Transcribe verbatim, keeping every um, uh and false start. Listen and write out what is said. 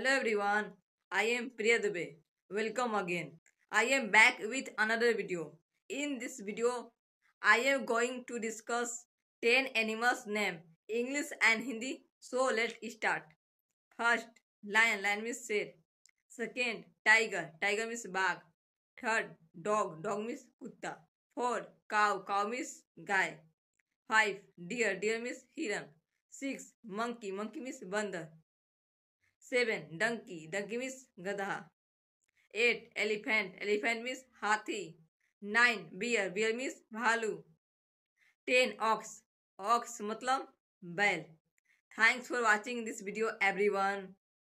Hello everyone, I am Priya Dubey. Welcome again. I am back with another video. In this video, I am going to discuss ten animals name, English and Hindi. So let's start. First, lion, lion means sher. Second, tiger, tiger means bag. Third, dog, dog means kutta. Four, cow, cow means guy. Five, deer, deer means hiran. Six, monkey, monkey means bandar. Seven, donkey, donkey means gadha. Eight, elephant, elephant means hathi. Nine, bear, bear means bhalu. Ten, ox, ox matlab बैल. Thanks for watching this video everyone.